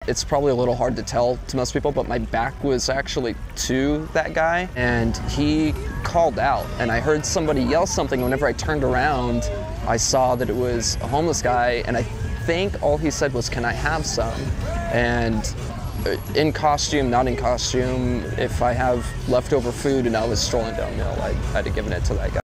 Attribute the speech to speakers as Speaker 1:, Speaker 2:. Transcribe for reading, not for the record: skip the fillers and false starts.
Speaker 1: It's probably a little hard to tell to most people, but my back was actually to that guy, and he called out, and I heard somebody yell something. Whenever I turned around, I saw that it was a homeless guy, and I think all he said was, "Can I have some?" And in costume, not in costume, if I have leftover food and I was strolling downhill, I'd have given it to that guy.